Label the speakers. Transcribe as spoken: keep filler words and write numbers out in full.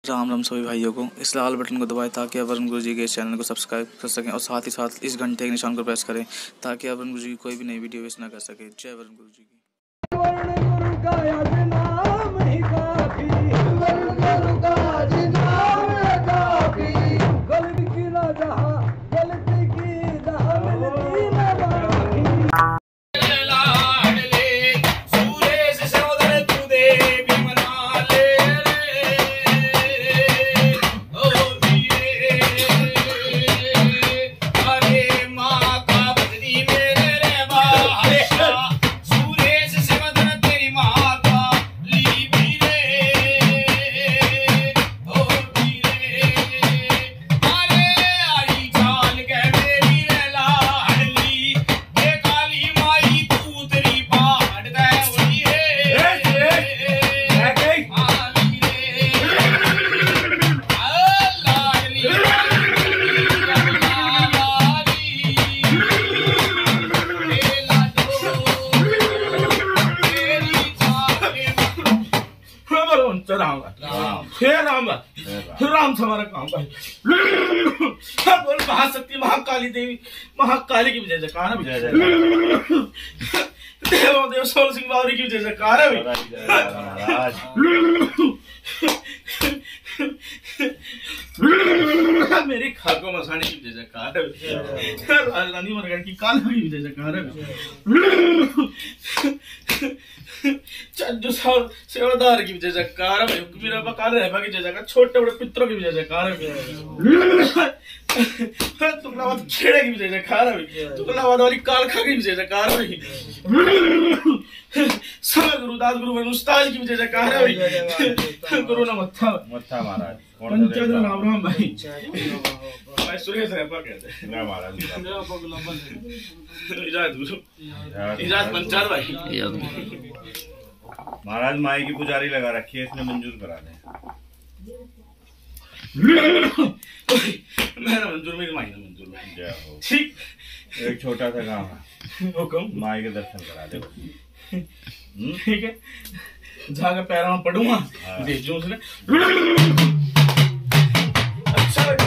Speaker 1: राम राम सभी भाइयों को। इस लाल बटन को दबाएं ताकि अवरण गुरु जी के इस चैनल को सब्सक्राइब कर सकें और साथ ही साथ इस घंटे के निशान को प्रेस करें ताकि अवरण गुरु जी की कोई भी नई वीडियो मिस ना कर सके। जय अवरण गुरु जी की।
Speaker 2: राम राम राम हमारा काम भाई। बोल महाशक्ति महाकाली देवी महाकाली की विजय जयकार है। देवों देव सोल सिंह बावरी की विजय जयकार है। मेरी खाको मसानी की विजय जयकार है। राजधानी मरगढ़ की काल की विजय जयकार है। चंदू सेवादार की विजय जयकार है। मेरा बकाल रहबा की विजय जयकार। छोटे बड़े पितरों की विजय जयकार है। तुगलाबाद खेड़े की विजय जयकार है। तुगलाबाद वाली कालखा की विजय जयकार है। समय गुरुदास गुरु उस्ताद की विजय जयकार है। गुरु नमस्था
Speaker 3: मत्था महाराज
Speaker 2: पंचायत राम राम भाई। भाई सुरेश रहबा कहते हैं
Speaker 3: ना महाराज।
Speaker 2: इजाजत गुरु इजाजत पंचायत भाई।
Speaker 3: महाराज माई की पुजारी लगा रखी है, इसने मंजूर करा दे।
Speaker 2: मेरा मंजूर मेरी माई ने मंजूर भाई।
Speaker 3: जय हो।
Speaker 2: ठीक
Speaker 3: एक छोटा सा काम है,
Speaker 2: हुक्म
Speaker 3: माई के दर्शन करा दे।
Speaker 2: ठीक है, जाकर पैरों में पड़ूंगा, भेजूं उसने। अच्छा